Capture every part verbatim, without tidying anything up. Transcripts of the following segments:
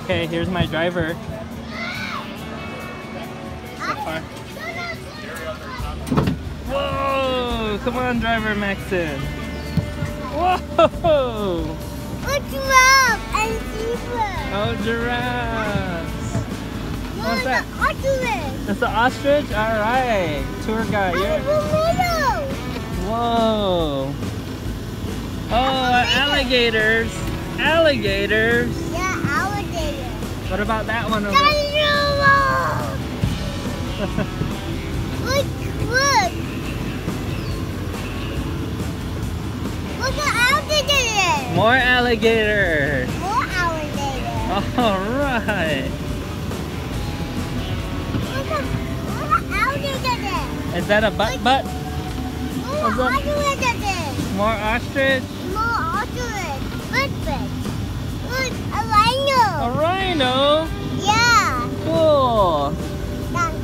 Okay, here's my driver. So far. Whoa! Come on, driver Maxon. Whoa! A giraffe and zebra. Oh, giraffes. What's that? Ostrich. That's an ostrich? Alright. Tour guide. And You're... flamingo. Whoa. Oh, alligators. Alligators. Yeah, alligator. What about that one over Kangaroo. Look, look. Look at alligator. More alligators. More alligator. Alright. Look at, look at alligator. Is that a butt butt? More What's that? alligator. More ostrich? More ostrich. Look, look. Look, a rhino. A rhino? Yeah. Cool. That's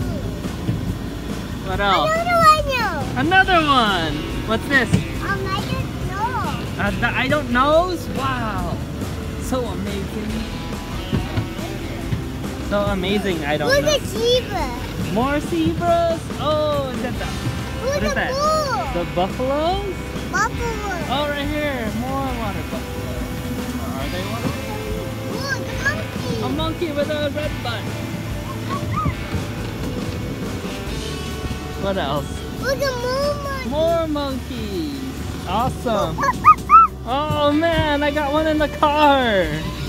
What else? another rhino. Another one. What's this? Um, I don't know. Uh, the I don't knows? Wow. So amazing. So amazing, I don't Look know. at zebra. More zebras? Oh, is that the, Look what is at that? bull. The buffaloes? Buffalo. Oh, right here. More water buffalo. Are they water buffalo? Look, a monkey. A monkey with a red butt. What else? Look at more monkey. More monkeys. Awesome. Oh man, I got one in the car.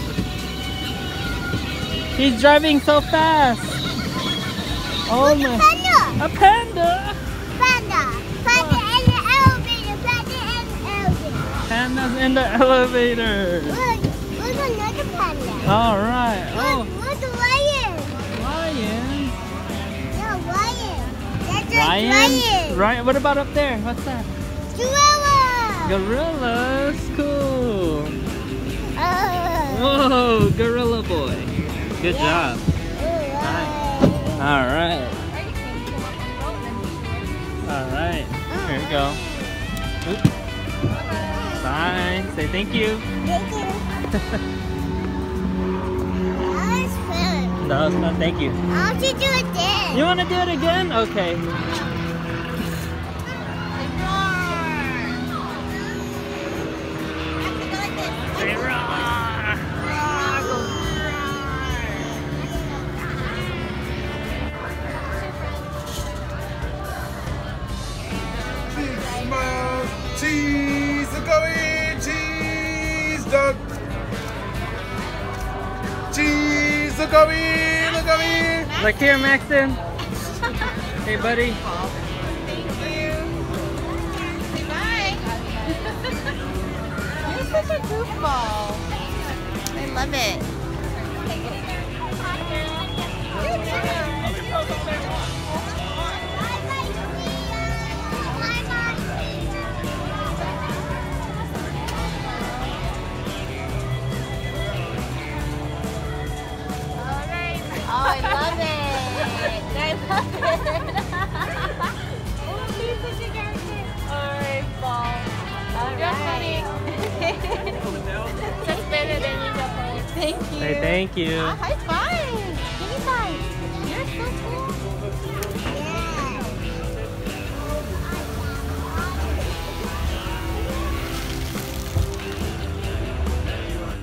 He's driving so fast. Oh Look my. at panda. A panda. Panda. Panda in the elevator. Panda in the elevator. Panda's in the elevator. Look, look another panda. All right. Look, Oh, look a lion. lion. Yeah, lion. That's a Lion. lion. Right. What about up there? What's that? Gorilla. Gorillas. Cool. Uh, Whoa, gorilla boy. Good job. Nice. All right. All right. Here we go. Oop. Bye. Say thank you. Thank you. That was fun. That was fun. Thank you. I want to do it again. You want to do it again? Okay. Say roar. Big smile, cheese, look away, cheese, dog. Cheese, look away, look away. Look here, Maxon. Hey, buddy. You're such a goofball. I love it. Oh, I love it. I love it. Oh, she's such a character. Alright, ball. Alright. That's better than you. Thank you. Say thank you. Ah, high five.